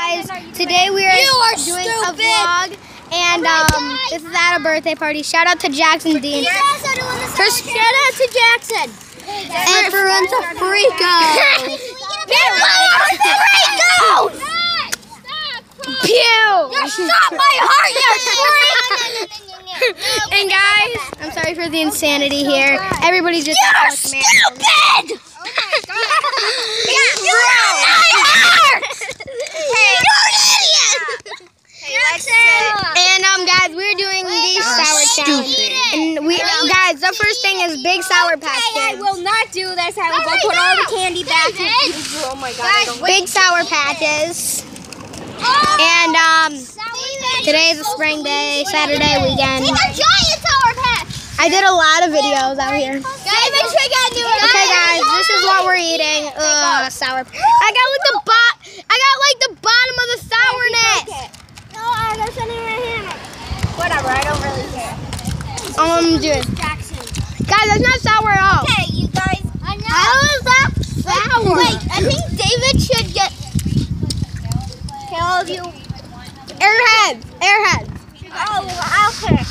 guys, today we are doing a vlog, and this is at a birthday party. Shout out to Jackson Dean. Shout out to Jackson. Everyone's a freako. Pew! You shot my heart, you freak! And guys, I'm sorry for the insanity here. Everybody just You're stupid! You shot my heart! You're an idiot! And guys, we're doing the sour challenge. And guys, the first thing is Big Sour Patch I Kids. will not do this. I will go put all the candy back. Oh my god! Big Sour Patches. And today is a spring day, Saturday weekend. It's a giant Sour Patch. I did a lot of videos out here. Guys, make sure you gotta do it. Okay, guys, this is what we're eating. Sour. I got like the bottom of the sourness. No, there's something right here. Whatever, I don't really care. Dude. Jackson. Guys, that's not sour at all. Okay, you guys. I know. How is that sour? Wait, I think David should get. Okay, all of you. Airheads. Oh, okay.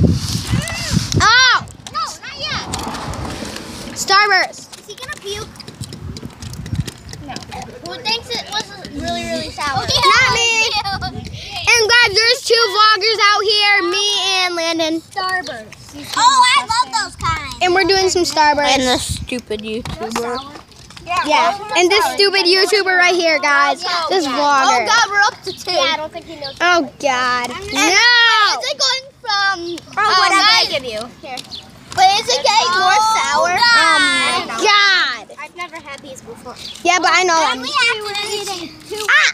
Oh, No, not yet. Starburst. Is he gonna puke? No. Who thinks it was really, really sour? Not me. And guys, there's two vloggers out here, me and Landon. Starburst. Oh, I love those kinds. And we're doing some Starburst. And the stupid YouTuber. Yeah, and this stupid YouTuber right here, guys. This vlogger. Oh God, we're up to 2. Yeah, I don't think he knows. Oh God. No. Is it going from whatever I give you? Here. But is it getting more sour? Oh my God. I've never had these before. Yeah, but I know them. We actually eating 2. Ah!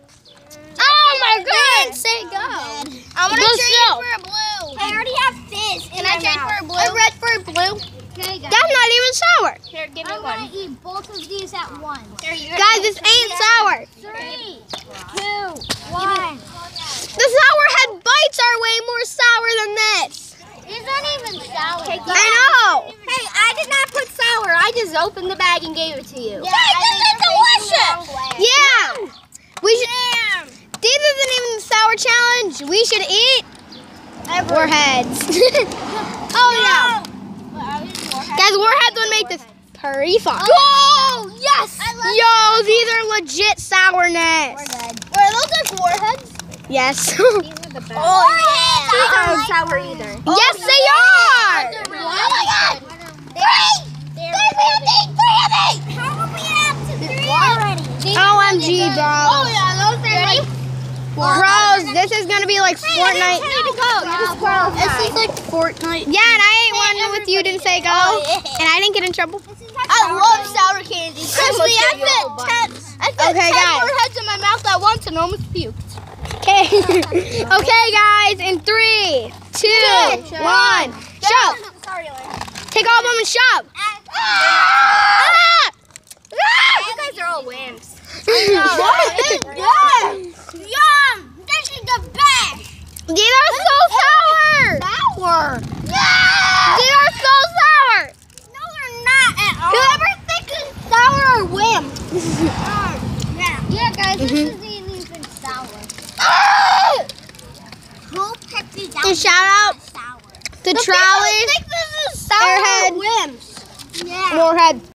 Oh my God. Say go. I'm Go gonna trade slow. for a blue. I already have fizz. Can I trade for a blue? A red for a blue. Okay, guys. That's not even sour. Here, give me one. I'm gonna eat both of these at once. Guys, this ain't sour. 3, 2, 1. The sour head bites are way more sour than this. It's not even sour. I know. Hey, I did not put sour. I just opened the bag and gave it to you. Yeah, this is delicious. Yeah. We should. This isn't even the sour challenge. We should eat warheads. Oh yeah. Guys, warheads would make this pretty fun. Oh, yes. Yo, these are legit sourness. Are those like warheads? Yes. Oh, yeah. These aren't sour either. Yes, they are. Oh my God. 3! There's 3 of me. How are we up to 3 already? OMG, bro. Oh, yeah. Those are like... Bros, this is going to be like Fortnite. This is like Fortnite. Yeah, and I ate one with you, didn't say go. And I didn't get in trouble. I love sour candy. Seriously, I fit 10 Okay, guys. warheads in my mouth at once and almost puked. Okay. Okay, guys, in 3, 2, 1, shove. Sorry, Elaine. Take all of them and shove. You guys are all wimps. What? Yum! This is the best! These are so sour. Sour! These are so sour. No, they're not at all. Whoever thinks it's sour are wimps. Yeah, guys, this isn't even sour. Who picked these out? And shout out Sour. to Trolley, Think this is sour Airhead, wimps. Yeah. Warhead.